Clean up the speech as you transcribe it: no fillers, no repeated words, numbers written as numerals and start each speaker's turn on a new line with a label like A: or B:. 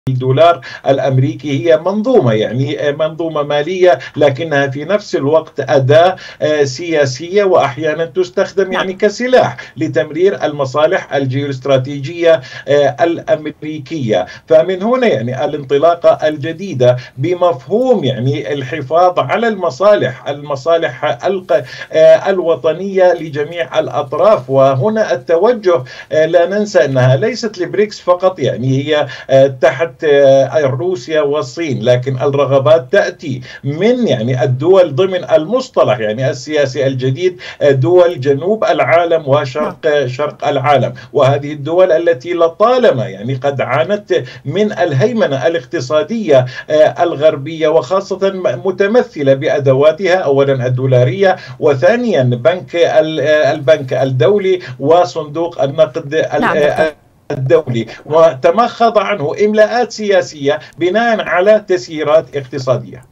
A: الدولار الأمريكي هي منظومة، يعني منظومة مالية، لكنها في نفس الوقت أداة سياسية، وأحيانا تستخدم
B: نعم.
A: يعني كسلاح لتمرير المصالح الجيوستراتيجية الأمريكية. فمن هنا يعني الانطلاقة الجديدة بمفهوم يعني الحفاظ على المصالح الوطنية لجميع الأطراف. وهنا التوجه لا ننسى أنها ليست لبريكس فقط، يعني هي تحت روسيا والصين، لكن الرغبات تأتي من يعني الدول ضمن المصطلح يعني السياسي الجديد، دول جنوب العالم
B: نعم.
A: شرق العالم، وهذه الدول التي لطالما يعني قد عانت من الهيمنة الاقتصادية الغربية، وخاصة متمثلة بأدواتها، أولا الدولارية، وثانيا البنك الدولي وصندوق النقد
B: نعم دكتور.
A: الدولي، وتمخض عنه إملاءات سياسية بناء على تسييرات اقتصادية.